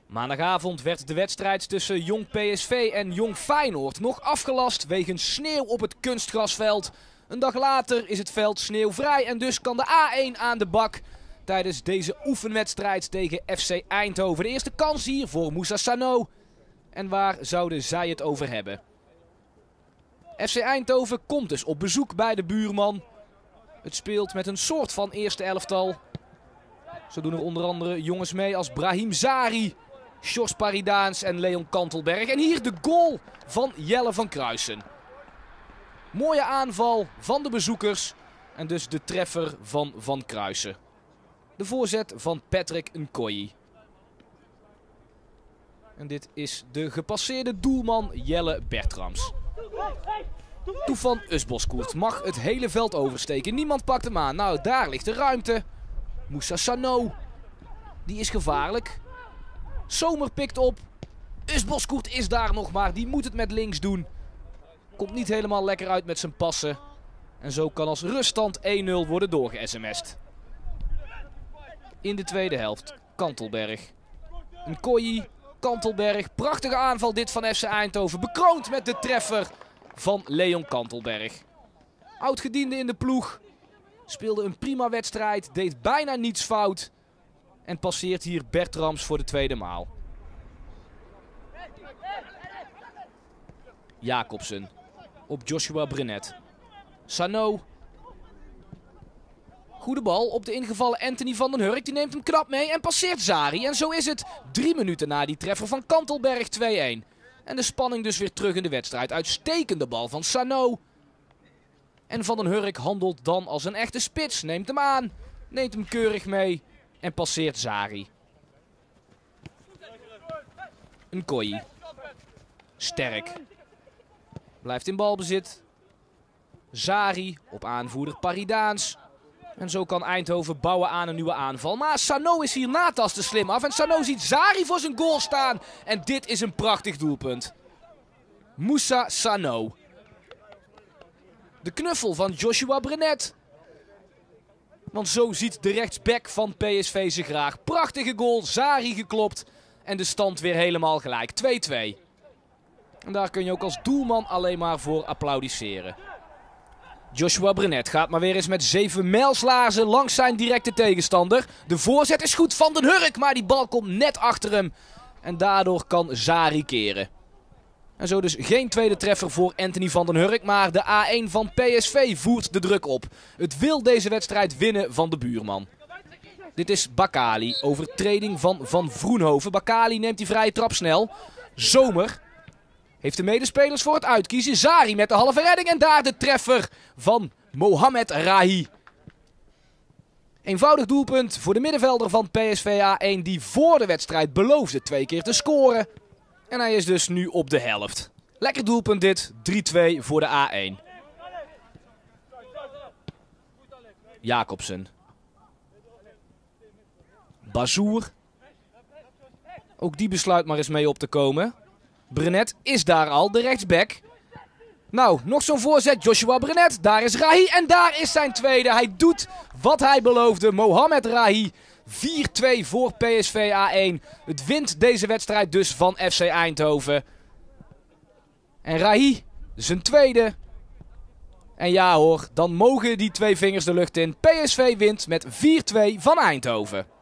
Maandagavond werd de wedstrijd tussen Jong PSV en Jong Feyenoord nog afgelast wegens sneeuw op het kunstgrasveld. Een dag later is het veld sneeuwvrij en dus kan de A1 aan de bak tijdens deze oefenwedstrijd tegen FC Eindhoven. De eerste kans hier voor Moussa Sanow. En waar zouden zij het over hebben? FC Eindhoven komt dus op bezoek bij de buurman. Het speelt met een soort van eerste elftal. Zo doen er onder andere jongens mee als Brahim Zari, Sjors Paridaans en Leon Kantelberg. En hier de goal van Jelle van Kruisen. Mooie aanval van de bezoekers en dus de treffer van Van Kruisen. De voorzet van Patrick Nkoyi. En dit is de gepasseerde doelman Jelle Bertrams. Toefan Usboskoert mag het hele veld oversteken. Niemand pakt hem aan. Nou, daar ligt de ruimte. Moussa Sanow. Die is gevaarlijk. Zomer pikt op. Usboskoert is daar nog maar. Die moet het met links doen. Komt niet helemaal lekker uit met zijn passen. En zo kan als ruststand 1-0 worden doorge-sms'd. In de tweede helft. Kantelberg. Nkoyi. Kantelberg. Prachtige aanval dit van FC Eindhoven. Bekroond met de treffer van Leon Kantelberg. Oudgediende in de ploeg. Speelde een prima wedstrijd. Deed bijna niets fout. En passeert hier Bertrams voor de tweede maal. Jacobsen. Op Joshua Brenet. Sanow. Goede bal op de ingevallen Anthony van den Hurk. Die neemt hem knap mee en passeert Zari. En zo is het 3 minuten na die treffer van Kantelberg 2-1. En de spanning dus weer terug in de wedstrijd. Uitstekende bal van Sanow. En Van den Hurk handelt dan als een echte spits. Neemt hem aan. Neemt hem keurig mee. En passeert Zari. Nkoyi. Sterk. Blijft in balbezit. Zari op aanvoerder Paridaans. En zo kan Eindhoven bouwen aan een nieuwe aanval. Maar Sanow is hier naast te slim af. En Sanow ziet Zari voor zijn goal staan. En dit is een prachtig doelpunt. Moussa Sanow. De knuffel van Joshua Brenet. Want zo ziet de rechtsback van PSV zich graag. Prachtige goal, Zari geklopt. En de stand weer helemaal gelijk. 2-2. En daar kun je ook als doelman alleen maar voor applaudisseren. Joshua Brenet gaat maar weer eens met 7 mijlslaarzen langs zijn directe tegenstander. De voorzet is goed van den Hurk, maar die bal komt net achter hem. En daardoor kan Zari keren. En zo dus geen tweede treffer voor Anthony van den Hurk, maar de A1 van PSV voert de druk op. Het wil deze wedstrijd winnen van de buurman. Dit is Bakali, overtreding van Van Vroenhoven. Bakali neemt die vrije trap snel. Zomer heeft de medespelers voor het uitkiezen. Zari met de halve redding en daar de treffer van Mohamed Rahi. Eenvoudig doelpunt voor de middenvelder van PSV A1 die voor de wedstrijd beloofde 2 keer te scoren. En hij is dus nu op de helft. Lekker doelpunt dit, 3-2 voor de A1. Jacobsen. Bazoer. Ook die besluit maar eens mee op te komen. Brenet is daar al, de rechtsback. Nou, nog zo'n voorzet, Joshua Brenet. Daar is Rahi en daar is zijn tweede. Hij doet wat hij beloofde, Mohamed Rahi. 4-2 voor PSV A1. Het wint deze wedstrijd dus van FC Eindhoven. En Rahi, zijn tweede. En ja hoor, dan mogen die 2 vingers de lucht in. PSV wint met 4-2 van Eindhoven.